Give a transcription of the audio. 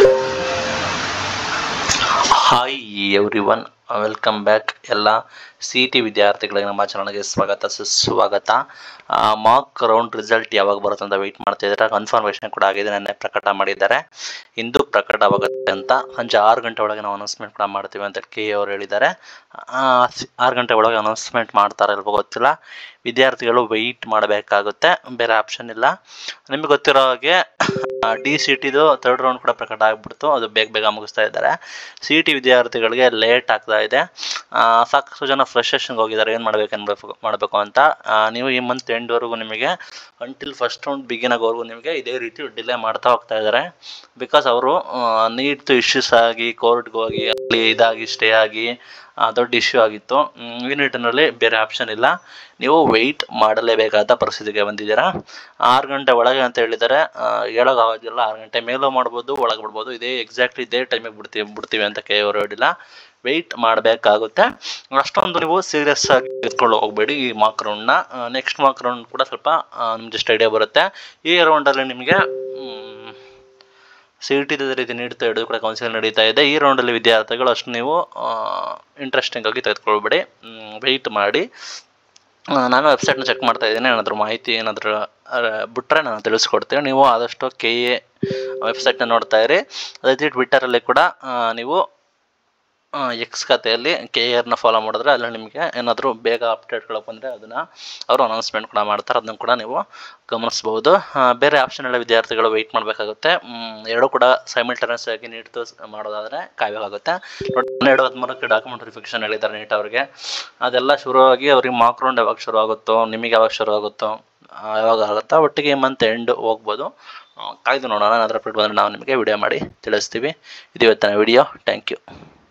Hi everyone, welcome back. ಎಲ್ಲ C T ವಿದ್ಯಾರ್ಥಿಗಳಿಗೆ ನಮ್ಮ ಚಾನಲ್ಗೆ ಸ್ವಾಗತ ಸುಸ್ವಾಗತ. ಮಾರ್ಕ್ ರೌಂಡ್ ರಿಸಲ್ಟ್ ಯಾವಾಗ ಬರುತ್ತೆ ಅಂತ ವೆಯ್ಟ್ ಮಾಡ್ತಾ ಇದ್ದಾರೆ. ಕನ್ಫರ್ಮೇಷನ್ ಕೂಡ ಆಗಿದೆ, ನೆನ್ನೆ ಪ್ರಕಟ ಮಾಡಿದ್ದಾರೆ. ಇಂದು ಪ್ರಕಟವಾಗುತ್ತೆ ಅಂತ. ಸಂಜೆ 6 ಗಂಟೆ ಒಳಗೆ ನಾವು ಅನೌನ್ಸ್ಮೆಂಟ್ ಕೂಡ ಮಾಡ್ತೀವಿ ಅಂತ ಕೆ ಅವರು ಹೇಳಿದ್ದಾರೆ. 6 ಗಂಟೆ ಒಳಗೆ ಅನೌನ್ಸ್ಮೆಂಟ್ ಮಾಡ್ತಾರೆ ಇಲ್ವೋ ಗೊತ್ತಿಲ್ಲ. ವಿದ್ಯಾರ್ಥಿಗಳು ವೆಯ್ಟ್ ಮಾಡಬೇಕಾಗುತ್ತೆ, ಬೇರೆ ಆಪ್ಷನ್ ಇಲ್ಲ. ನಿಮಗೆ ಗೊತ್ತಿರೋ ಹಾಗೆ ಡಿ ಸಿ ಟಿದು 3rd ರೌಂಡ್ ಕೂಡ ಪ್ರಕಟ ಆಗಿಬಿಡ್ತು. ಅದು ಬೇಗ ಮುಗಿಸ್ತಾ ಇದ್ದಾರೆ. ಸಿ ಟಿ ವಿದ್ಯಾರ್ಥಿಗಳಿಗೆ ಲೇಟ್ ಆಗ್ತಾ ಇದೆ. ಸಾಕಷ್ಟು ಜನ ಫ್ರಸ್ಟ್ರೇಷನ್ಗೆ ಹೋಗಿದ್ದಾರೆ, ಏನು ಮಾಡಬೇಕು ಅಂತ. ನೀವು ಈ ಮಂತ್ ಎಂಡ್ವರೆಗೂ ನಿಮಗೆ ಅಂಟಿಲ್ ಫಸ್ಟ್ ರೌಂಡ್ ಬಿಗಿನ್ ಆಗೋವರೆಗೂ ನಿಮಗೆ ಇದೇ ರೀತಿ ಡಿಲೇ ಮಾಡ್ತಾ ಹೋಗ್ತಾ ಇದ್ದಾರೆ. ಬಿಕಾಸ್ ಅವರು ನೀಟ್ ಇಶ್ಯೂಸ್ ಆಗಿ ಕೋರ್ಟ್ಗೆ ಹೋಗಿ ಅಲ್ಲಿ ಇದಾಗಿ ಸ್ಟೇ ಆಗಿ ದೊಡ್ಡ ಇಶ್ಯೂ ಆಗಿತ್ತು. ಈ ನಿಟ್ಟಿನಲ್ಲಿ ಬೇರೆ ಆಪ್ಷನ್ ಇಲ್ಲ, ನೀವು ವೆಯ್ಟ್ ಮಾಡಲೇಬೇಕಾದ ಪರಿಸ್ಥಿತಿಗೆ ಬಂದಿದ್ದೀರಾ. 6 ಗಂಟೆ ಒಳಗೆ ಅಂತ ಹೇಳಿದ್ದಾರೆ. ಹೇಳೋಕ್ಕಾಗೋದಿಲ್ಲ, 6 ಗಂಟೆ ಮೇಲೂ ಮಾಡ್ಬೋದು, ಒಳಗೆ ಬಿಡ್ಬೋದು. ಇದೇ ಟೈಮಿಗೆ ಬಿಡ್ತೀವಿ ಅಂತ ಕೆ ಅವರು ಹೇಳಿಲ್ಲ. ವೆಯ್ಟ್ ಮಾಡಬೇಕಾಗುತ್ತೆ. ಅಷ್ಟೊಂದು ನೀವು ಸೀರಿಯಸ್ ಆಗಿ ಎತ್ಕೊಂಡು ಹೋಗಬೇಡಿ ಈ ಮಾರ್ಕ್ ರೌಂಡ್ನ. ನೆಕ್ಸ್ಟ್ ಮಾರ್ಕ್ ರೌಂಡ್ ಕೂಡ ಸ್ವಲ್ಪ ನಿಮ್ಗೆ ಜಸ್ಟ್ ಐಡಿಯಾ ಬರುತ್ತೆ. ಈ ರೌಂಡಲ್ಲಿ ನಿಮಗೆ ಸಿ ಟಿ ರೀತಿ ನೀಡ್ತಾ ಇಡೋದು ಕೂಡ ಕೌನ್ಸಿಲ್ ನಡೀತಾ ಇದೆ. ಈ ರೌಂಡಲ್ಲಿ ವಿದ್ಯಾರ್ಥಿಗಳು ಅಷ್ಟು ನೀವು ಇಂಟ್ರೆಸ್ಟಿಂಗ್ ಆಗಿ ತೆಗೆದುಕೊಳ್ಬೇಡಿ, ವೆಯ್ಟ್ ಮಾಡಿ. ನಾನು ವೆಬ್ಸೈಟ್ನ ಚೆಕ್ ಮಾಡ್ತಾ ಇದ್ದೀನಿ, ಏನಾದರೂ ಮಾಹಿತಿ ಏನಾದರೂ ಬಿಟ್ಟರೆ ನಾನು ತಿಳಿಸ್ಕೊಡ್ತೀನಿ. ನೀವು ಆದಷ್ಟು ಕೆ ಎ ವೆಬ್ಸೈಟ್ನ ನೋಡ್ತಾ ಇರಿ. ಅದೇ ರೀತಿ ಟ್ವಿಟ್ಟರಲ್ಲಿ ಕೂಡ ನೀವು ಎಕ್ಸ್ ಖಾತೆಯಲ್ಲಿ ಕೆ ಎರ್ನ ಫಾಲೋ ಮಾಡಿದ್ರೆ ಅಲ್ಲಿ ನಿಮಗೆ ಏನಾದರೂ ಬೇಗ ಅಪ್ಡೇಟ್ಗಳು ಬಂದರೆ ಅದನ್ನು ಅವರು ಅನೌನ್ಸ್ಮೆಂಟ್ ಕೂಡ ಮಾಡ್ತಾರೆ, ಅದನ್ನು ಕೂಡ ನೀವು ಗಮನಿಸ್ಬೋದು. ಬೇರೆ ಆಪ್ಷನ್ ಎಲ್ಲ ವಿದ್ಯಾರ್ಥಿಗಳು ವೆಯ್ಟ್ ಮಾಡಬೇಕಾಗುತ್ತೆ. ಎರಡೂ ಕೂಡ ಸೈಮಲ್ಟೇನಿಯಸ್ ಆಗಿ ನೀಡ್ತು ಮಾಡೋದಾದರೆ ಕಾಯಬೇಕಾಗುತ್ತೆ. 2013ಕ್ಕೆ ಡಾಕ್ಯುಮೆಂಟ್ ವೆರಿಫಿಕೇಷನ್ ಹೇಳಿದ್ದಾರೆ ನೀಟ್ ಅವರಿಗೆ. ಅದೆಲ್ಲ ಶುರುವಾಗಿ ಅವ್ರಿಗೆ ಮಾರ್ಕ್ ರೌಂಡ್ ಯಾವಾಗ ಶುರು ಆಗುತ್ತೋ, ನಿಮಗೆ ಯಾವಾಗ ಶುರು ಆಗುತ್ತೋ ಯಾವಾಗ ಆಗುತ್ತೋ ಒಟ್ಟಿಗೆ ಮಂತ್ ಎಂಡ್ ಹೋಗ್ಬೋದು. ಕಾಯ್ದು ನೋಡೋಣ. ಅದರ ಅಪ್ಡೇಟ್ ಬಂದರೆ ನಾವು ನಿಮಗೆ ವಿಡಿಯೋ ಮಾಡಿ ತಿಳಿಸ್ತೀವಿ. ಇದು ಇವತ್ತಿನ ವಿಡಿಯೋ. Thank you.